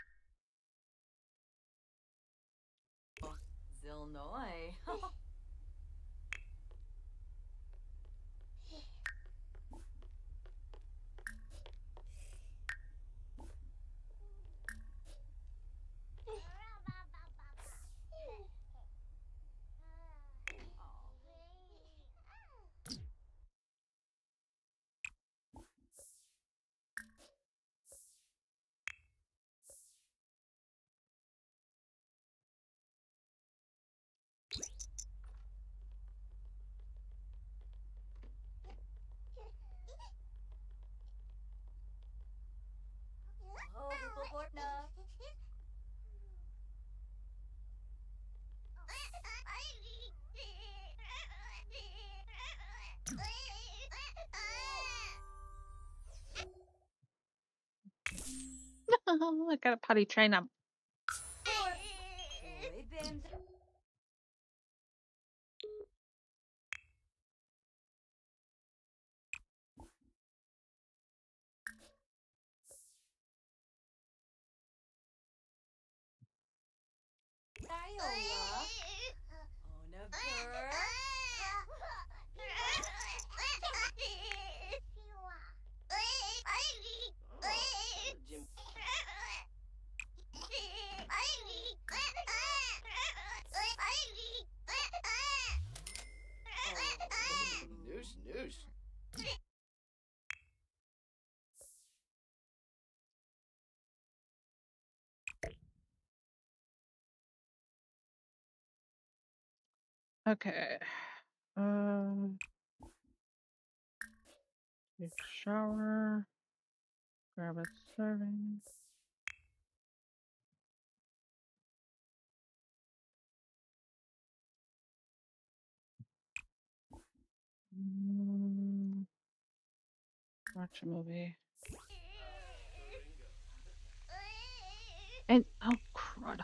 Zilnoy. Oh, Bubblebortna. I gotta potty train him. Boy band. Iowa. Onapur. Jim. Noosh, noosh. Okay. Um. Take a shower. Grab a serving. Mm, watch a movie. And oh crud.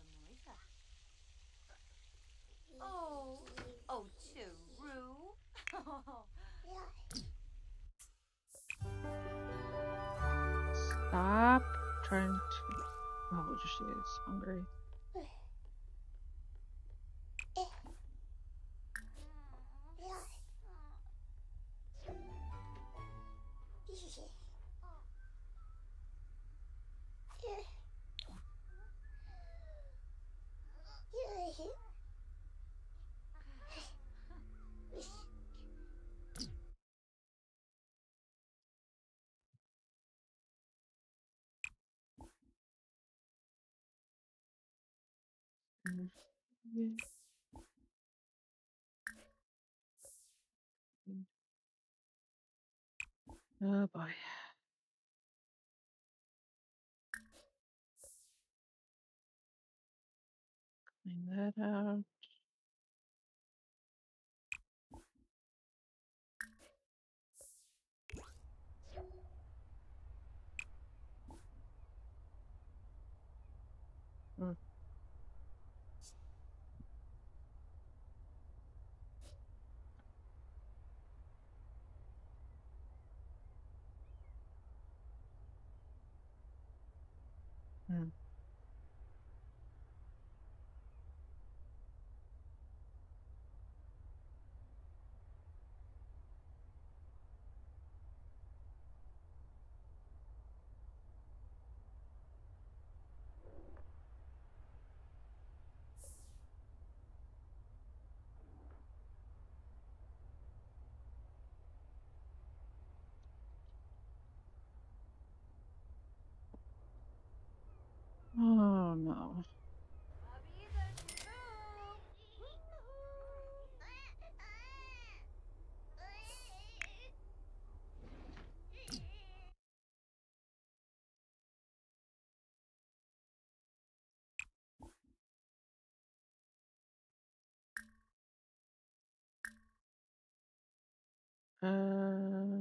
Oh, oh, Chiru. Stop trying to. Oh, she is hungry. Oh boy. Clean that out. Mm. Mm. Oh no. Uh,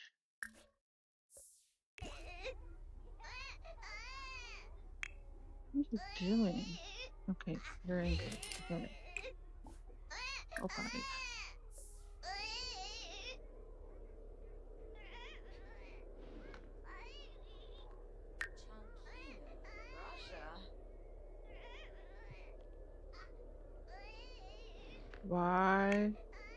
what are you doing? Okay, you're in good. I get it. Oh, body. Why?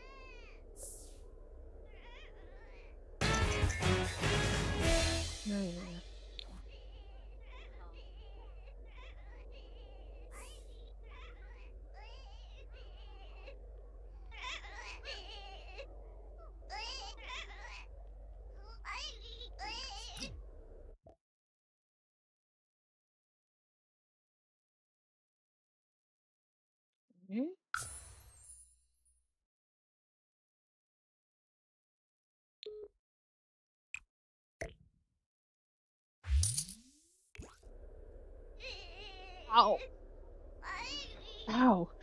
Yeah, yeah, yeah. Okay. Ow. Ow.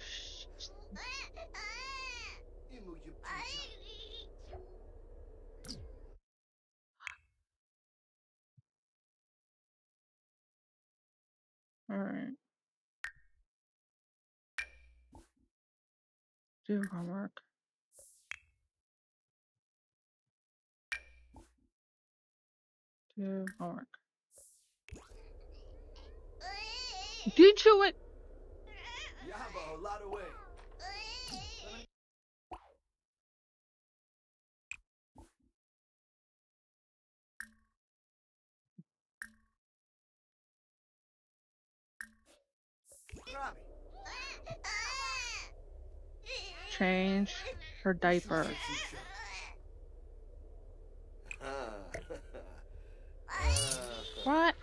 Alright. Do homework. Do homework. Did you it? You have a lot of way. Change her diaper. What?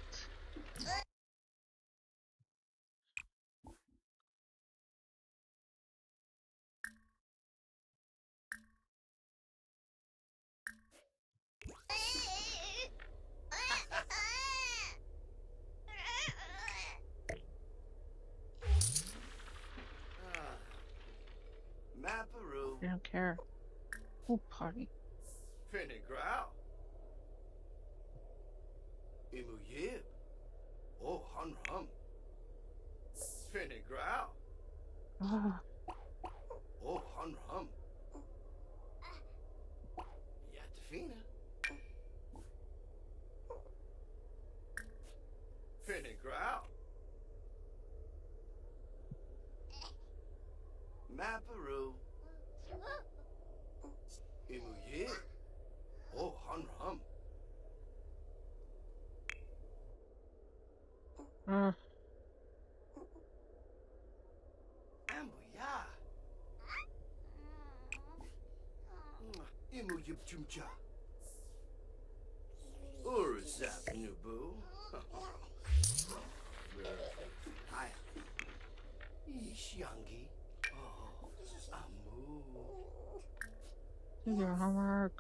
Maparu. I don't care. Oh, party. Finigrao. Imuyib. Oh, Hunrum. Finigrao. Ah. Oh, Hunrum. Yatafina. Finigrao. Maparu. Imuyib. Oh, Hunrum. Uh. Ambuya. Imuyib Chumcha. Urzap Nubu. Hi. Ishi. youngie. Oh, Amu. Do your homework.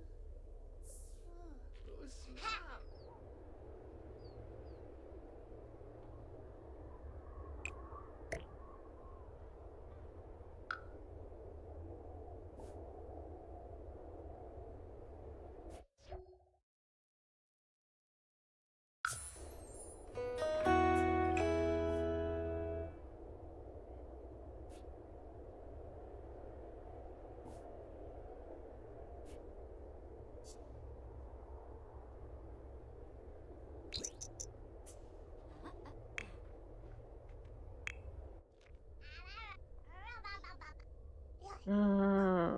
Uh,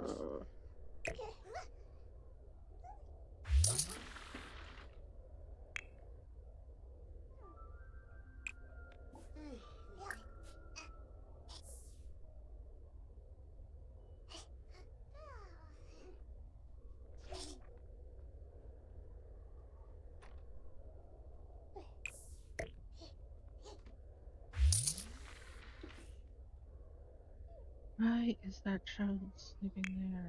why is that child sleeping there?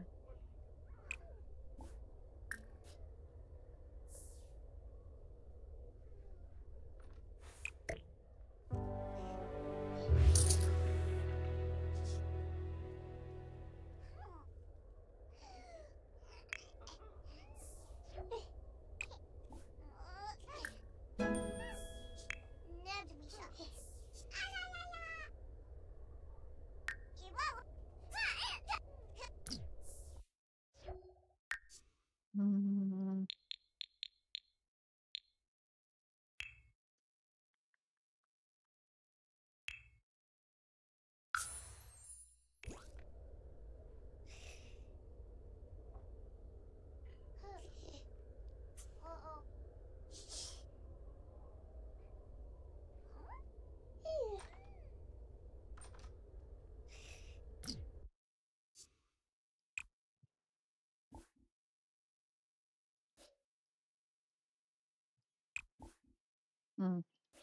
Mm, mm,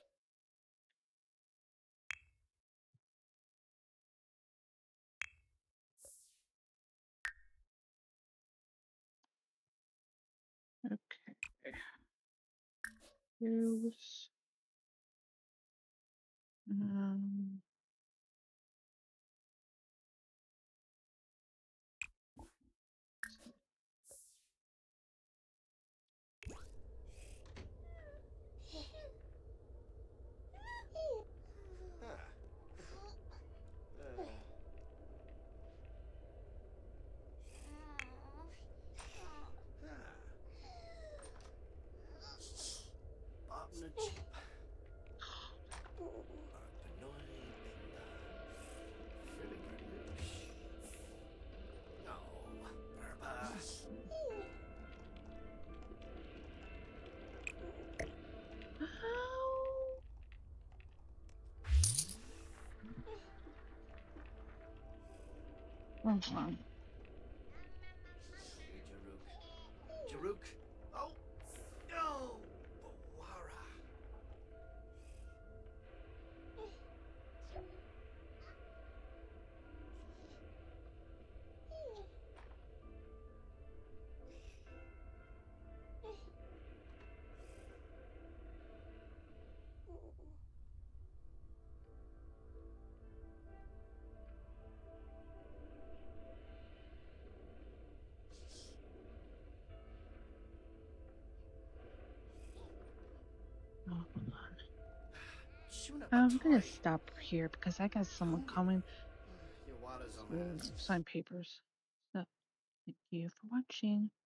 okay. Use. Um, oh, on. Jaruk. Oh, no. Bawara. Oh, hold on. I'm gonna stop here because I got someone coming to sign papers. So, thank you for watching.